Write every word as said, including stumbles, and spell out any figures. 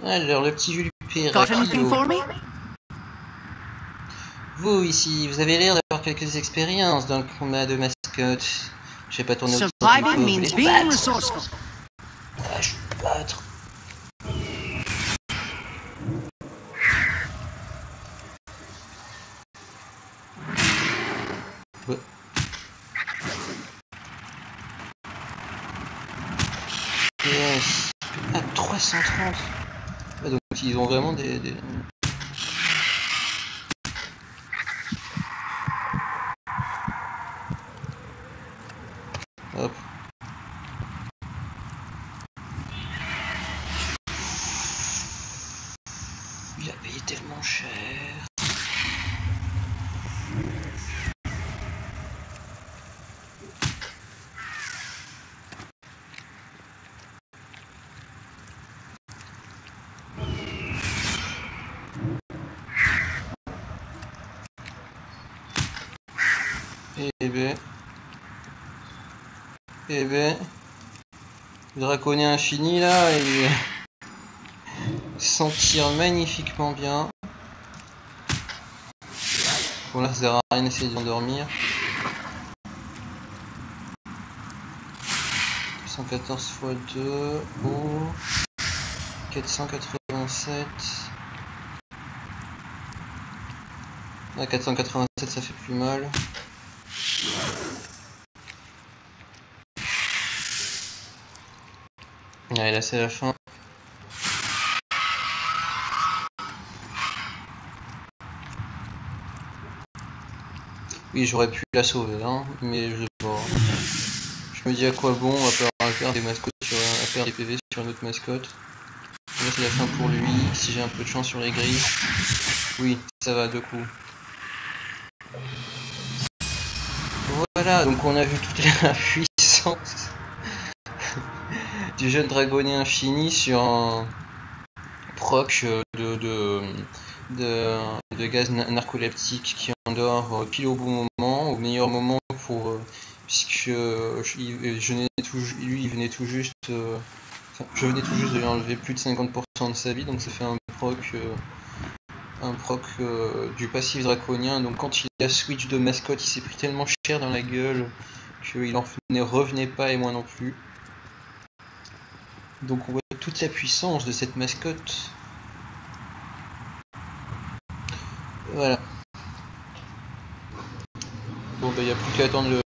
Alors, le petit Jules P. Got anything for me? Vous, ici, vous avez l'air d'avoir quelques expériences dans le combat de mascotte. Je vais pas tourner au Surviving means being resourceful. Ah, je vais battre. Ouais. Yes. Ah, trois cent trente. Ah, donc ils ont vraiment des... des... Hop. Il a payé tellement cher. Eh ben... Eh ben... Le draconien infini là, il s'en tire magnifiquement bien. Bon là ça sert à rien d'essayer d'endormir. cent quatorze fois deux, oh, quatre cent quatre-vingt-sept. Ah, quatre cent quatre-vingt-sept ça fait plus mal. Allez, là c'est la fin. Oui, j'aurais pu la sauver, hein, mais je sais pas. Je me dis à quoi bon à faire, à faire des mascottes sur, à faire des P V sur une autre mascotte. Là c'est la fin pour lui, si j'ai un peu de chance sur les grilles. Oui, ça va, deux coups. Voilà, donc on a vu toute la puissance du jeune dragonien infini sur un proc de, de, de, de gaz narcoleptique qui endort pile au bon moment, au meilleur moment pour... Euh, puisque euh, je, je venais tout, lui il venait tout juste... Euh, enfin, je venais tout juste de lui enlever plus de cinquante pour cent de sa vie, donc ça fait un proc... Euh, un proc euh, du passif draconien, donc quand il a switch de mascotte il s'est pris tellement cher dans la gueule qu'il en ne revenait pas et moi non plus. Donc on voit toute la puissance de cette mascotte. Voilà. Bon bah il n'y a plus qu'à attendre le